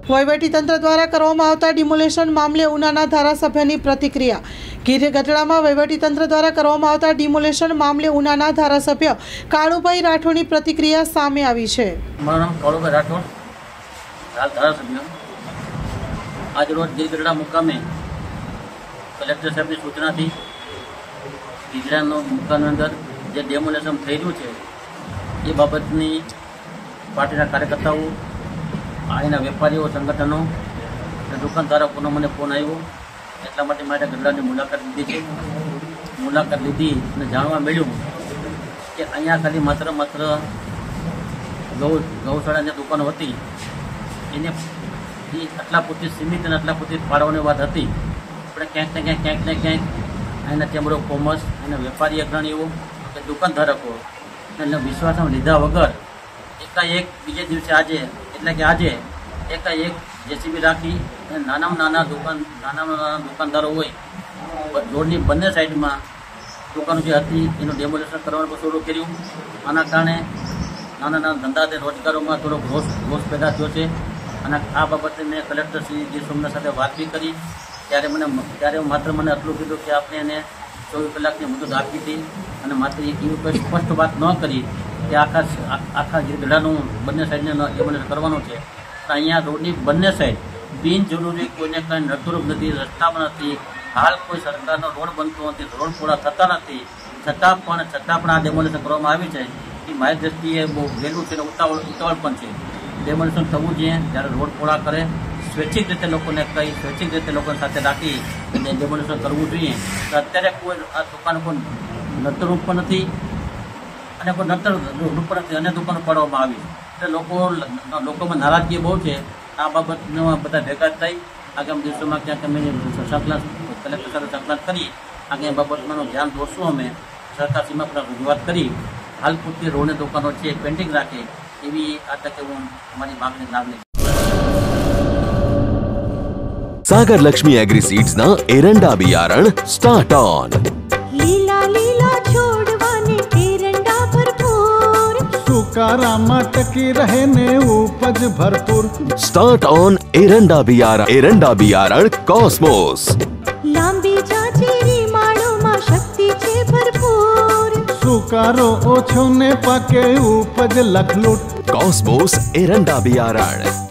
વહીવટીતંત્ર દ્વારા કરવામાં આવતા ડિમોલેશન મામલે ઉનાના ધારાસભ્યની પ્રતિક્રિયા। ગીર ગઢડામાં વહીવટીતંત્ર દ્વારા કરવામાં આવતા ડિમોલેશન મામલે ઉનાના ધારાસભ્ય કાળુભાઈ રાઠોડની પ્રતિક્રિયા સામે આવી છે। મારું નામ કાળુભાઈ રાઠોડ, હાલ ધારાસભ્ય। આજ રોજ ગીર ગઢડા મુકામે કલેક્ટર સાહેબની સૂચનાથી ગીરગઢડાનો મુકામની અંદર જે ડેમોલેશન થઈ રહ્યું છે એ બાબતની પાર્ટીના કાર્યકર્તાઓ, અહીંના વેપારીઓ, સંગઠનો અને દુકાનધારકોનો મને ફોન આવ્યો, એટલા માટે મારે ગઢડાની મુલાકાત લીધી છે। મુલાકાત લીધી અને જાણવા મળ્યું કે અહીંયા ખાલી માત્ર ગૌશાળાની દુકાનો હતી એને આટલા પૂરતી સીમિત અને આટલા પૂરતી ફાળવવાની વાત હતી, પણ ક્યાંક ને ક્યાંક અહીંના ચેમ્બર ઓફ કોમર્સ, અહીંના વેપારી અગ્રણીઓ કે દુકાનધારકો એને વિશ્વાસમાં લીધા વગર એકાએક બીજે દિવસે આજે એકાએક જેસીબી રાખી અને નાના દુકાનદારો હોય રોડની બંને સાઈડમાં દુકાનો જે હતી એનું ડેમોલેશન કરવાનું શરૂ કર્યું। આના કારણે નાના ધંધા અને રોજગારોમાં થોડોક રોષ પેદા થયો છે અને આ બાબતે મેં કલેક્ટર શ્રી ગીર સોમનાથ સાથે વાત બી કરી। ત્યારે માત્ર મને આટલું કીધું કે આપણે એને 24 કલાકની મુદત આપી હતી અને માત્ર એવી કોઈ સ્પષ્ટ વાત ન કરી કે આખા ગીર ગઢડાનું બંને સાઈડને ડેમોલેશન કરવાનું છે। અહીંયા રોડની બંને સાઈડ બિનજરૂરી કોઈને કાંઈ નડતરૂપ નથી, રસ્તામાં નથી, હાલ કોઈ સરકારનો રોડ બનતો નથી, રોડ પૂરા થતા નથી, છતાં પણ આ ડેમોલેશન કરવામાં આવી છે એ મારી દ્રષ્ટિએ બહુ વહેલું છે અને ઉતાવળ પણ છે। ડેમોલેશન થવું જોઈએ જ્યારે રોડ પૂરા કરે, સ્વૈચ્છિક રીતે લોકોને કહી, સ્વૈચ્છિક રીતે લોકોની સાથે રાખી અને ડેમોલેશન કરવું જોઈએ। અત્યારે કોઈ આ દુકાનો કોઈ નડતરૂપ પણ નથી અને કોઈ નડતરૂપ પણ નથી અને દુકાનો પાડવામાં આવી એટલે લોકોમાં નારાજગી બહુ છે। આ બાબતમાં બધા ભેગા થઈ આગામી દિવસોમાં ક્યાંક અમે કલેક્ટર સાથે સંકલન કરી આગળ બાબતમાં ધ્યાન દોરશું। અમે સરકારશ્રીમાં પણ રજૂઆત કરી હાલ પૂરતી રોડની દુકાનો છે પેન્ડિંગ રાખે એવી આ તકે હું અમારી માગણી सागर लक्ष्मी एग्रीसीड्स ना एरंडा बियारण स्टार्ट ऑन। लीला लीला छोड़वाने एरंडा भरपूर, सुकारामा टकी रहे ने उपज भरपूर। स्टार्ट ऑन एरंडा बियारण कॉस्मोस। लांबी जाचेरी माळो में शक्ति छे भरपूर, सुकारो ओछो ने पाके उपज लखलूट। कॉस्मोस एरंडा बियारण।